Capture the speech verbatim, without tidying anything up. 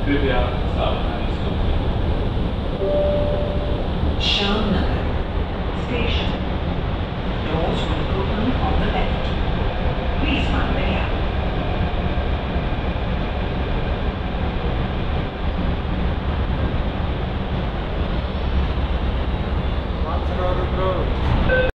कृपया सावधानी से Shamnagar Station. Doors will open on the left.